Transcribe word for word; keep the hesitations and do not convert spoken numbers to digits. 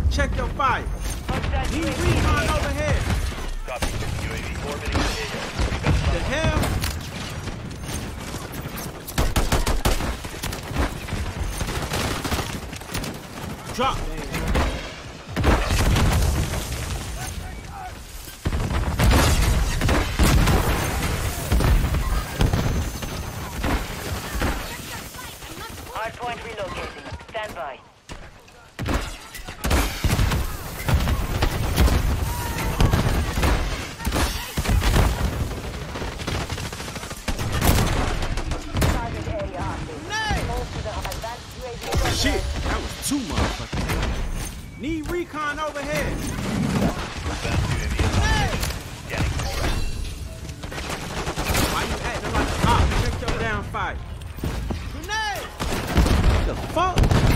Check your fire. Need recon overhead. Copy. U A V orbiting the area. The hell? Drop, man. Hardpoint relocating. Stand by. Target area active. Hold to the advanced U A V. Shit, that was two motherfuckers. Need recon overhead. Advanced U A V is on scanning for threat. Why you acting like a op? Check your down fire. Grenade! The fuck?